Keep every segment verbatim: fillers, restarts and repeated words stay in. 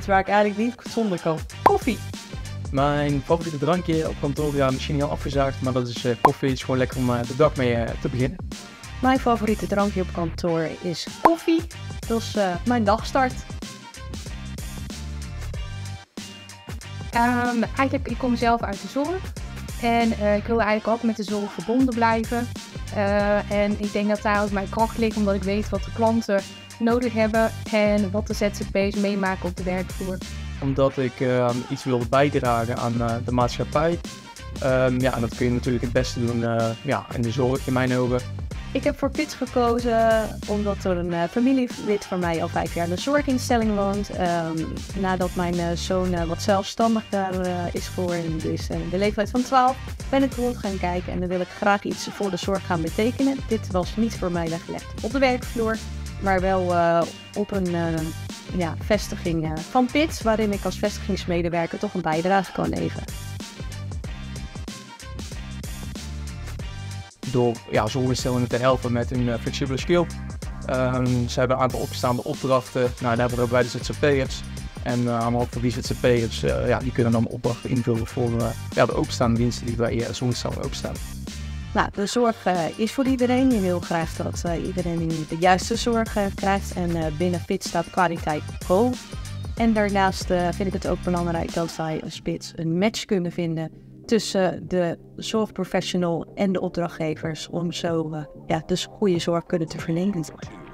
iets waar ik eigenlijk niet zonder kan. Koffie. Mijn favoriete drankje op kantoor, ja, misschien al afgezaagd, maar dat is uh, koffie. Het is gewoon lekker om uh, de dag mee uh, te beginnen. Mijn favoriete drankje op kantoor is koffie. Dat is uh, mijn dagstart. Um, eigenlijk, ik kom zelf uit de zorg. En uh, ik wil eigenlijk ook met de zorg verbonden blijven. Uh, en ik denk dat daar ook mijn kracht ligt, omdat ik weet wat de klanten nodig hebben en wat de Z Z P's meemaken op de werkvloer. Omdat ik uh, iets wil bijdragen aan uh, de maatschappij. Um, ja, en dat kun je natuurlijk het beste doen uh, ja, in de zorg, in mijn ogen. Ik heb voor P I T S gekozen omdat er een uh, familielid van mij al vijf jaar in de zorginstelling woont. Um, nadat mijn uh, zoon uh, wat zelfstandig daar uh, is geworden, dus uh, de leeftijd van twaalf, ben ik rond gaan kijken en dan wil ik graag iets voor de zorg gaan betekenen. Dit was niet voor mij weggelegd op de werkvloer, maar wel uh, op een uh, ja, vestiging uh, van P I T S, waarin ik als vestigingsmedewerker toch een bijdrage kan leveren. Door ja, zorginstellingen te helpen met hun uh, flexibele skill. Um, ze hebben een aantal opstaande opdrachten. Nou, daar hebben we ook bij de Z Z P'ers. En uh, aan de hand van die Z Z P'ers, uh, ja, die kunnen dan opdrachten invullen voor uh, ja, de openstaande diensten die bij uh, zorginstellingen openstaan. Nou, de zorg uh, is voor iedereen. Je wil graag dat uh, iedereen de juiste zorg uh, krijgt. En uh, binnen P I T S staat kwaliteit hoog. En daarnaast uh, vind ik het ook belangrijk dat wij als P I T S een match kunnen vinden tussen de zorgprofessional en de opdrachtgevers om zo uh, ja, dus goede zorg kunnen te verlenen.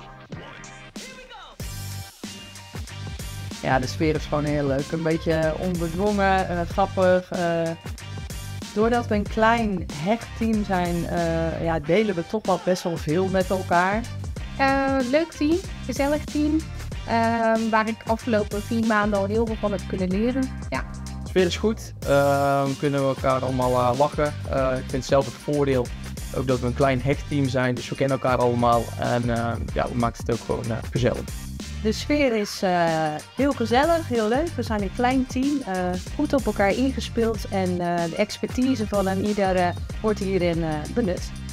Ja, de sfeer is gewoon heel leuk. Een beetje onbedwongen, uh, grappig. Uh, doordat we een klein hecht team zijn, uh, ja, delen we toch wel best wel veel met elkaar. Uh, leuk team, gezellig team, uh, waar ik afgelopen vier maanden al heel veel van heb kunnen leren. Ja. De sfeer is goed, uh, kunnen we elkaar allemaal uh, lachen. Uh, ik vind zelf het voordeel ook dat we een klein hechtteam zijn, dus we kennen elkaar allemaal en uh, ja, we maken het ook gewoon uh, gezellig. De sfeer is uh, heel gezellig, heel leuk. We zijn een klein team, uh, goed op elkaar ingespeeld en uh, de expertise van een ieder uh, wordt hierin uh, benut.